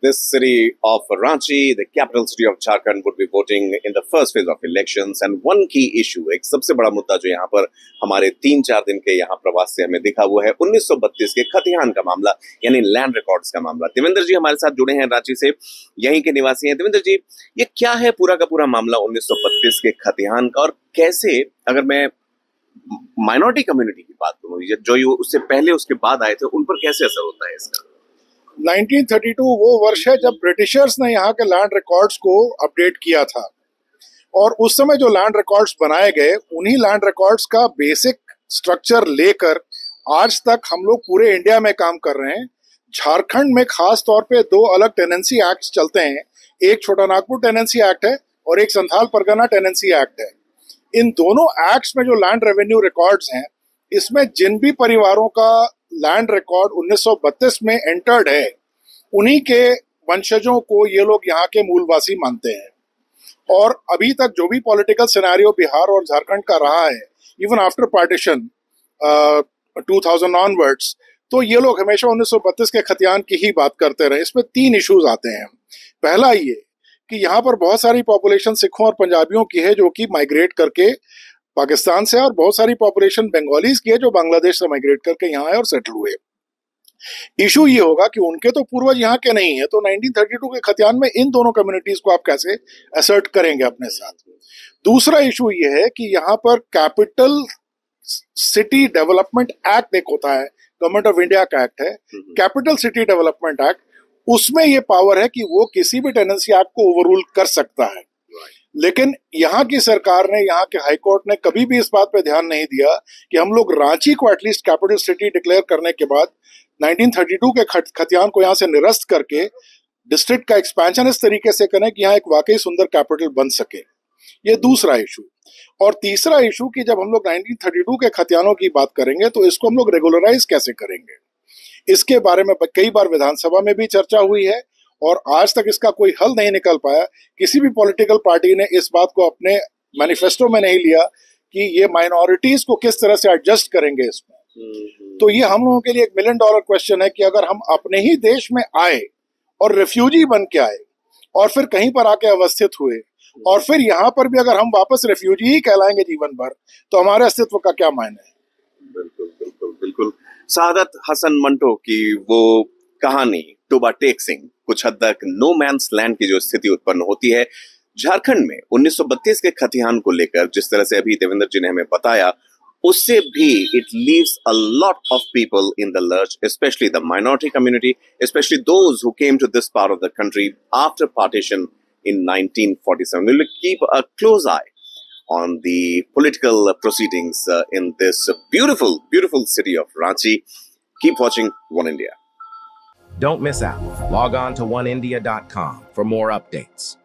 This city of Ranchi, the capital city of Jharkhand, would be voting in the first phase of elections. And one key issue, एक सबसे बड़ा मुद्दा जो यहाँ पर हमारे 3-4 दिन के यहाँ प्रवास से हमें दिखा, वो है 1932 के खतिहान का मामला, यानी लैंड रिकॉर्ड्स का मामला। देवेंद्र जी हमारे साथ जुड़े हैं, रांची से यहीं के निवासी हैं। देवेंद्र जी, ये क्या है पूरा का पूरा मामला 1932 के खतिहान का, और कैसे, अगर मैं माइनॉरिटी कम्युनिटी की बात करूं, जो उससे पहले उसके बाद आए थे, उन पर कैसे असर होता है इसका? 1932 वो वर्ष है जब ब्रिटिशर्स ने यहाँ के लैंड रिकॉर्ड्स को अपडेट किया था, और उस समय जो लैंड रिकॉर्ड्स बनाए गए, उन्हीं लैंड रिकॉर्ड्स का बेसिक स्ट्रक्चर लेकर आज तक हम लोग पूरे इंडिया में काम कर रहे हैं। झारखंड में खास तौर पे 2 अलग टेनेंसी एक्ट्स चलते हैं, एक छोटा नागपुर टेनेंसी एक्ट है और एक संथाल परगना टेनेंसी एक्ट है। इन दोनों एक्ट्स में जो लैंड रेवेन्यू रिकॉर्ड्स हैं, इसमें जिन भी परिवारों का लैंड रिकॉर्ड 1932 में एंटर्ड है, उन्हीं के वंशजों को ये लोग यहाँ के मूलवासी मानते हैं। और अभी तक जो भी पॉलिटिकल सिनेरियो बिहार और झारखंड का रहा है, इवन आफ्टर पार्टीशन 2000 ऑनवर्ड्स, तो ये लोग हमेशा 1932 के खतियान की ही बात करते रहे। इसमें 3 इश्यूज आते हैं। पहला ये कि यहाँ पर बहुत सारी पॉपुलेशन सिखों और पंजाबियों की है जो कि माइग्रेट करके पाकिस्तान से, और बहुत सारी पॉपुलेशन बंगालीज की है जो बांग्लादेश से माइग्रेट करके यहाँ आए और सेटल हुए। इशू ये होगा कि उनके तो पूर्वज यहाँ के नहीं है, तो 1932 के खतियान में इन दोनों कम्युनिटीज को आप कैसे असर्ट करेंगे अपने साथ। दूसरा इशू ये है कि यहाँ पर कैपिटल सिटी डेवलपमेंट एक्ट एक होता है, गवर्नमेंट ऑफ इंडिया का एक्ट है, कैपिटल सिटी डेवलपमेंट एक्ट। उसमें ये पावर है कि वो किसी भी टेनेंसी एक्ट को ओवररूल कर सकता है। लेकिन यहाँ की सरकार ने, यहाँ के हाई कोर्ट ने कभी भी इस बात पे ध्यान नहीं दिया कि हम लोग रांची को एटलीस्ट कैपिटल सिटी डिक्लेयर करने के बाद 1932 के खतियान को यहाँ से निरस्त करके डिस्ट्रिक्ट का एक्सपेंशन इस तरीके से करें कि यहाँ एक वाकई सुंदर कैपिटल बन सके। ये दूसरा इशू। और तीसरा इशू कि जब हम लोग 1932 के खतियानों की बात करेंगे तो इसको हम लोग रेगुलराइज कैसे करेंगे, इसके बारे में कई बार विधानसभा में भी चर्चा हुई है और आज तक इसका कोई हल नहीं निकल पाया। किसी भी पॉलिटिकल पार्टी ने इस बात को अपने मैनिफेस्टो में नहीं लिया कि ये माइनॉरिटीज को किस तरह से एडजस्ट करेंगे इसमें। तो ये हम लोगों के लिए $1 मिलियन क्वेश्चन है कि अगर हम अपने ही देश में आए और रेफ्यूजी बन के आए और फिर कहीं पर आके अवस्थित हुए, और फिर यहाँ पर भी अगर हम वापस रेफ्यूजी ही कहलाएंगे जीवन भर, तो हमारे अस्तित्व का क्या मायने है? बिल्कुल बिल्कुल बिल्कुल। सादत हसन मंटो की वो कहानी टोबा टेक सिंह, कुछ हद तक नो मैन्स लैंड की जो स्थिति उत्पन्न होती है झारखंड में 1932 के खतिहान को लेकर, जिस तरह से अभी देवेंद्र जी ने हमें बताया, उससे भी it leaves a lot of people in the lurch, especially the minority community, especially those who came to this part of the country after partition in 1947. We will keep a close eye on the political proceedings in this beautiful, beautiful city of Ranchi. Keep watching One India. Don't miss out. Log on to oneindia.com for more updates.